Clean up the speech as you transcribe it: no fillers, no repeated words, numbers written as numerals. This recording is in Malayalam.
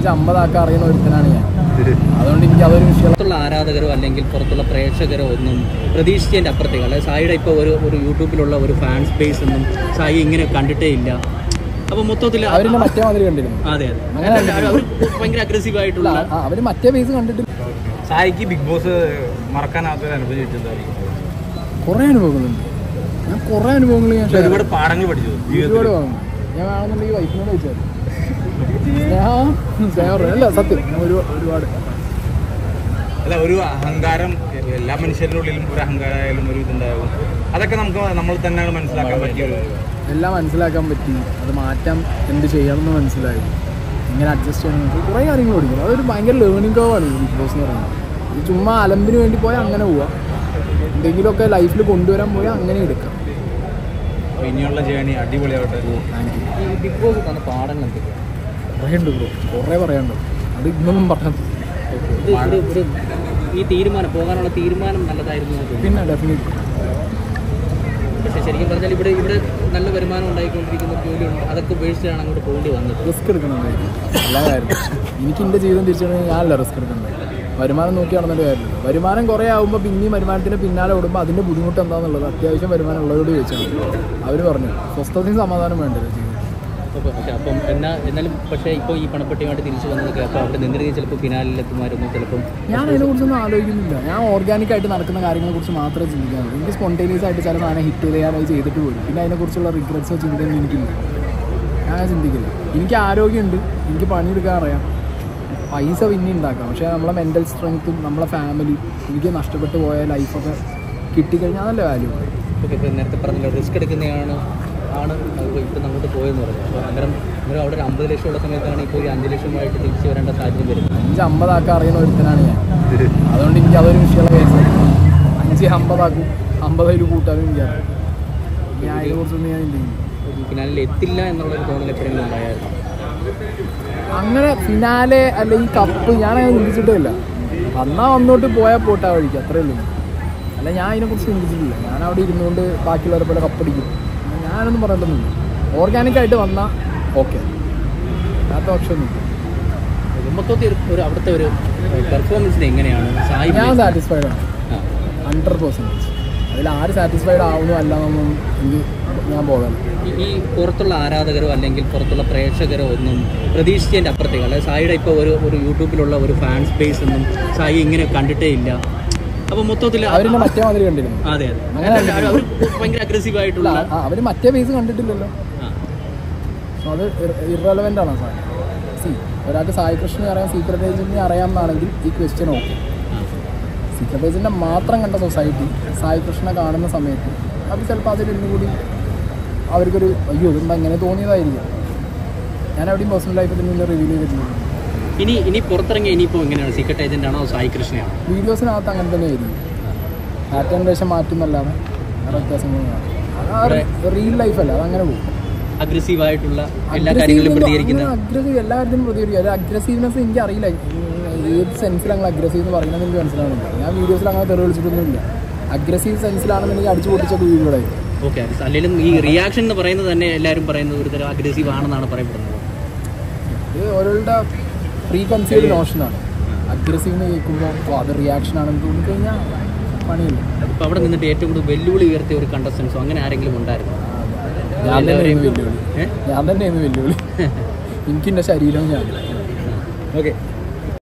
50 അറിയുന്ന ഒരുത്തനാണ് ഞാൻ. അതുകൊണ്ട് എനിക്ക് അതൊരു പുറത്തുള്ള ആരാധകരോ അല്ലെങ്കിൽ പുറത്തുള്ള പ്രേക്ഷകരോ ഒന്നും പ്രതീക്ഷിച്ചതിൻ്റെ അപ്പുറത്തേക്ക്. അതായത് സായിയുടെ ഇപ്പോൾ ഒരു യൂട്യൂബിലുള്ള ഒരു ഫാൻ സ്പേസ് ഒന്നും സായി ഇങ്ങനെ കണ്ടിട്ടേ ഇല്ല. അപ്പോൾ മൊത്തത്തിൽ അവരിന്റെ മറ്റേ മാതിരി കണ്ടിരുന്നു. അതെ അവർ ഭയങ്കര അഗ്രസീവ് ആയിട്ടുള്ള അവർ മറ്റേ ഫേസ് കണ്ടിട്ട്. സായിക്ക് ബിഗ് ബോസ് മറക്കാനാത്തൊരു അനുഭവം കിട്ടുന്നതായിരിക്കും. കുറേ അനുഭവങ്ങളുണ്ട്. ഞാൻ കുറേ അനുഭവങ്ങൾ ഒരുപാട് പാഠങ്ങൾ പഠിച്ചു. ഒരുപാട് വാങ്ങും. ഞാൻ വേണമെന്നുണ്ടെങ്കിൽ വൈഫിനോട് ചോദിച്ചാൽ അല്ല സത്യം ഒരുപാട് അല്ല, ഒരു അഹങ്കാരം എല്ലാ മനുഷ്യരുടെ ഉള്ളിലും ഒരു അഹങ്കാരമായാലും ഒരു ഇതുണ്ടാകും. അതൊക്കെ നമ്മൾ തന്നെയാണ് മനസ്സിലാക്കാൻ പറ്റിയത്. എല്ലാം മനസ്സിലാക്കാൻ പറ്റി. അത് മാറ്റാൻ എന്ത് ചെയ്യണമെന്ന് മനസ്സിലായി. ഇങ്ങനെ അഡ്ജസ്റ്റ് ചെയ്യണമെന്ന് കുറേ കാര്യങ്ങൾ പഠിക്കണം. അതൊരു ഭയങ്കര ലേണിംഗ് കർവാണ് ഈ ബിഗ് ബോസ് എന്ന് പറയുന്നത്. ഇത് ചുമ്മാ അലമ്പിന് വേണ്ടി പോയാൽ അങ്ങനെ പോവാം, എന്തെങ്കിലുമൊക്കെ ലൈഫിൽ കൊണ്ടുവരാൻ പോയാൽ അങ്ങനെ എടുക്കാം. ഇനിയുള്ള ജേണി അടിപൊളിയാവട്ടെ. ഈ ബിഗ് ബോസ് തന്നെ പാഠങ്ങൾ എന്തൊക്കെയാണ്? കുറേ ഉണ്ട് ബ്രോ, കുറേ പറയാനുണ്ട്. അത് ഇന്നൊന്നും പറഞ്ഞത് ഈ തീരുമാനം പോകാനുള്ള തീരുമാനം നല്ലതായിരുന്നു. പിന്നെ ഡെഫിനറ്റ്ലി. പക്ഷേ ശരിക്കും പറഞ്ഞാൽ ഇവിടെ നല്ല വരുമാനം ഉണ്ടായിക്കൊണ്ടിരിക്കുന്ന ജോലിയുണ്ട്. അതൊക്കെ ഉപേക്ഷിച്ചാണ് അങ്ങോട്ട് പോകേണ്ടി വന്നത്. റിസ്ക് എടുക്കണമെന്നായിരുന്നു എല്ലാ കാര്യവും. എനിക്ക് എൻ്റെ ജീവിതം തിരിച്ചറിയാൻ ഞാനല്ല റിസ്ക് എടുക്കുന്നത്. വരുമാനം നോക്കി നടന്നിട്ട് കാര്യമില്ല. വരുമാനം കുറേ ആകുമ്പോൾ പിന്നെയും വരുമാനത്തിന് പിന്നാലെ ഓടുമ്പോൾ അതിൻ്റെ ബുദ്ധിമുട്ട് എന്താണെന്നുള്ളത് അത്യാവശ്യം വരുമാനം ഉള്ളവരോട് ചോദിച്ചാൽ അവർ പറഞ്ഞു സ്വസ്ഥതയും സമാധാനം വേണ്ടത് ജീവിതം. അപ്പം എന്നാലും പക്ഷേ ഇപ്പോൾ ഈ പണപ്പെട്ടിയുമായിട്ട് തിരിച്ചു വന്നതൊക്കെ അപ്പോൾ അവിടെ നിന്നിരുന്നെങ്കിൽ ചിലപ്പോൾ ഫിനാലിലെത്തുമായിരുന്നു. ചിലപ്പം ഞാൻ അതിനെക്കുറിച്ചൊന്നും ആലോചിക്കുന്നില്ല. ഞാൻ ഓർഗാനിക്കായിട്ട് നടക്കുന്ന കാര്യങ്ങളെക്കുറിച്ച് മാത്രമേ ചിന്തിക്കാറുള്ളൂ. എനിക്ക് സ്പോണ്ടേനിയസ് ആയിട്ട് ചില സാധനം ഹിറ്റ് ചെയ്യാനായി ചെയ്തിട്ട് പോലും പിന്നെ അതിനെക്കുറിച്ചുള്ള റിഗ്രറ്റ്സോ ചിന്തയൊന്നും എനിക്കില്ല. ഞാൻ ചിന്തിക്കില്ല. എനിക്ക് ആരോഗ്യമുണ്ട്, എനിക്ക് പണിയെടുക്കാൻ അറിയാം, പൈസ പിന്നെ ഉണ്ടാക്കാം. പക്ഷേ നമ്മളെ മെൻ്റൽ സ്ട്രെങ്ത്തും നമ്മളെ ഫാമിലി എനിക്ക് നഷ്ടപ്പെട്ടു പോയ ലൈഫൊക്കെ കിട്ടിക്കഴിഞ്ഞാൽ നല്ല വാല്യൂ. ഓക്കെ, ഇപ്പോൾ നേരത്തെ പറഞ്ഞല്ലോ റിസ്ക് എടുക്കുന്നതാണ് ഇപ്പം അങ്ങോട്ട് പോയെന്ന് പറഞ്ഞു. അപ്പോൾ അന്നേരം അവിടെ ഒരു 50 ലക്ഷം ഉള്ള സമയത്താണ് ഇപ്പോൾ ഈ 5 ലക്ഷമായിട്ട് തിരിച്ചു വരേണ്ട സാഹചര്യം വരുന്നത്. 50 അറിയുന്ന ഒരുത്തനാണ് ഞാൻ. അതുകൊണ്ട് എനിക്ക് അതൊരു വിഷയമുള്ള കേസ്. 50 50 കൂട്ടാനും എനിക്കറിയാം. ഞാൻ അതിനെക്കുറിച്ചൊന്നും ഞാൻ ചിന്തിക്കുന്നു. ഫിനാലിൽ എത്തില്ല എന്നുള്ളൊരു തോന്നൽ എപ്പോഴെങ്കിലും ഉണ്ടായിരുന്നു? അങ്ങനെ ഫിനാലെ അല്ലെങ്കിൽ കപ്പ് ഞാനങ്ങനെ ചിന്തിച്ചിട്ടേ ഇല്ല. വന്നോട്ട് പോയാൽ പോട്ടാ വഴിക്ക്, അത്രേ ഉള്ളൂ. അല്ല, ഞാൻ അതിനെക്കുറിച്ച് ചിന്തിച്ചിട്ടില്ല. ഞാൻ അവിടെ ഇരുന്നുകൊണ്ട് ബാക്കിയുള്ളവരെ പോലെ കപ്പടിക്കും ഞാനൊന്നും പറയേണ്ടതൊന്നുമില്ല. ഓർഗാനിക്കായിട്ട് വന്നാൽ ഓക്കെ, അല്ലാത്ത ഓപ്ഷനൊന്നുമില്ല. മൊത്തത്തിൽ അവിടുത്തെ ഒരു പെർഫോമൻസിന് എങ്ങനെയാണ്? ഞാൻ സാറ്റിസ്ഫൈഡ് ആണ് 100%. അതിൽ ആര് സാറ്റിസ്ഫൈഡ് ആവുന്നു അല്ലാന്നൊന്നും എനിക്ക് ഞാൻ പോകാം. ഈ പുറത്തുള്ള ആരാധകരോ അല്ലെങ്കിൽ പുറത്തുള്ള പ്രേക്ഷകരോ ഒന്നും പ്രതീക്ഷിച്ചതിൻ്റെ അപ്പുറത്തേക്ക്. അതായത് സായിയുടെ ഇപ്പോൾ ഒരു യൂട്യൂബിലുള്ള ഒരു ഫാൻ സ്പേസ് ഒന്നും സായി ഇങ്ങനെ കണ്ടിട്ടേ ഇല്ല. അപ്പോൾ മൊത്തത്തിൽ അവരിന്റെ മറ്റേ മാതിരി കണ്ടിരുന്നു. അതെ അവർ ഭയങ്കര അഗ്രസീവ് ആയിട്ടുള്ള അവർ മറ്റേ ഫേസ് കണ്ടിട്ടില്ലല്ലോ. അത് ഇറലവൻ്റ് ആണ് സാർ. ഒരാൾക്ക് സായി കൃഷ്ണനെ അറിയാം, സീക്രട്ട് ഏജന്റിനെ അറിയാമെന്നാണെങ്കിൽ ഈ ക്വസ്റ്റ്യൻ ഓക്കെ. സീക്രട്ട് ഏജന്റിനെ മാത്രം കണ്ട സൊസൈറ്റി സായി കൃഷ്ണനെ കാണുന്ന സമയത്ത് അത് ചിലപ്പോൾ അതിൽ ഇന്നുകൂടി അവർക്കൊരു അയ്യോ ഇതെന്താ ഇങ്ങനെ തോന്നിയതായിരിക്കും. ഞാൻ എവിടെയും പേഴ്സണൽ ലൈഫിൽ നിന്ന് റിവീൽ ചെയ്തിട്ടില്ല. ഇനി പുറത്തിറങ്ങി ഇനിയിപ്പോൾ എങ്ങനെയാണ്? സീക്രട്ട് ഏജന്റ് ആണോ സായി കൃഷ്ണയാണോ? വീഡിയോസിനകത്ത് അങ്ങനെ തന്നെ ആയിരിക്കും. പാറ്റേൺ വേഷം മാറ്റുന്നല്ലാതെ വേറെ വ്യത്യാസങ്ങളൊന്നും. റിയൽ ലൈഫല്ല, അതങ്ങനെ പോകും. അഗ്രസീവ് ആയിട്ടുള്ള എല്ലാ കാര്യങ്ങളിലും പ്രതികരിക്കുന്ന എല്ലാ കാര്യത്തിലും പ്രതികരിക്കും. ഒരു അഗ്രസീവ്നെസ് എനിക്ക് അറിയില്ല ഏത് സെൻസിൽ അങ്ങനെ അഗ്രസീവ് എന്ന് പറയുന്നത് എനിക്ക് മനസ്സിലാവുന്നില്ല. ഞാൻ വീഡിയോസിൽ അങ്ങനെ തെറി വിളിച്ചിട്ടൊന്നുമില്ല. അഗ്രസീവ് സെൻസിലാണെന്നുണ്ടെങ്കിൽ അടിച്ചു പൊട്ടിച്ചത് വീഡിയോയിലായിരിക്കും. ഓക്കെ, അല്ലെങ്കിലും ഈ റിയാക്ഷൻ എന്ന് പറയുന്നത് തന്നെ എല്ലാവരും പറയുന്നത് ഒരു തരം അഗ്രസീവ് ആണെന്നാണ് പറയപ്പെടുന്നത്. ഇത് ഓരോരുടെ പ്രീ കൺസീവ്ഡ് നോഷനാണ്. അഗ്രസീവ് എന്ന് കേൾക്കുമ്പോൾ അത് റിയാക്ഷൻ ആണെന്ന് തോന്നിക്കഴിഞ്ഞാൽ പണിയില്ല. ഇപ്പോൾ അവിടെ നിന്നിട്ട് ഏറ്റവും കൂടുതൽ വെല്ലുവിളി ഉയർത്തിയ ഒരു കണ്ടസ്റ്റൻസോ അങ്ങനെ ആരെങ്കിലും ഉണ്ടായിരുന്നു? ഞാൻ തന്നെയായിരുന്നു വെല്ലുവിളി. എനിക്കെൻ്റെ ശരീരവും ഞാൻ. ഓക്കെ.